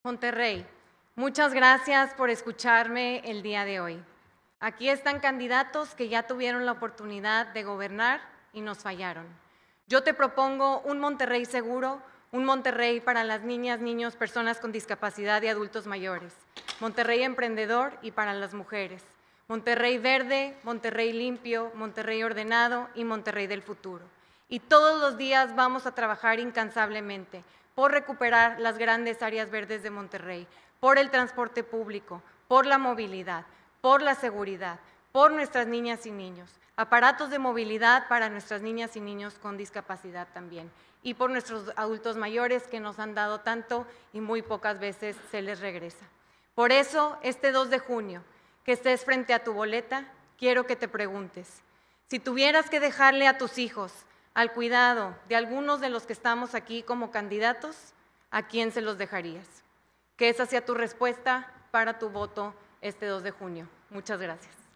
Monterrey, muchas gracias por escucharme el día de hoy. Aquí están candidatos que ya tuvieron la oportunidad de gobernar y nos fallaron. Yo te propongo un Monterrey seguro, un Monterrey para las niñas, niños, personas con discapacidad y adultos mayores. Monterrey emprendedor y para las mujeres. Monterrey verde, Monterrey limpio, Monterrey ordenado y Monterrey del futuro. Y todos los días vamos a trabajar incansablemente por recuperar las grandes áreas verdes de Monterrey, por el transporte público, por la movilidad, por la seguridad, por nuestras niñas y niños, aparatos de movilidad para nuestras niñas y niños con discapacidad también, y por nuestros adultos mayores que nos han dado tanto y muy pocas veces se les regresa. Por eso, este 2 de junio, que estés frente a tu boleta, quiero que te preguntes, si tuvieras que dejarle a tus hijos al cuidado de algunos de los que estamos aquí como candidatos, ¿a quién se los dejarías? Que esa sea tu respuesta para tu voto este 2 de junio. Muchas gracias.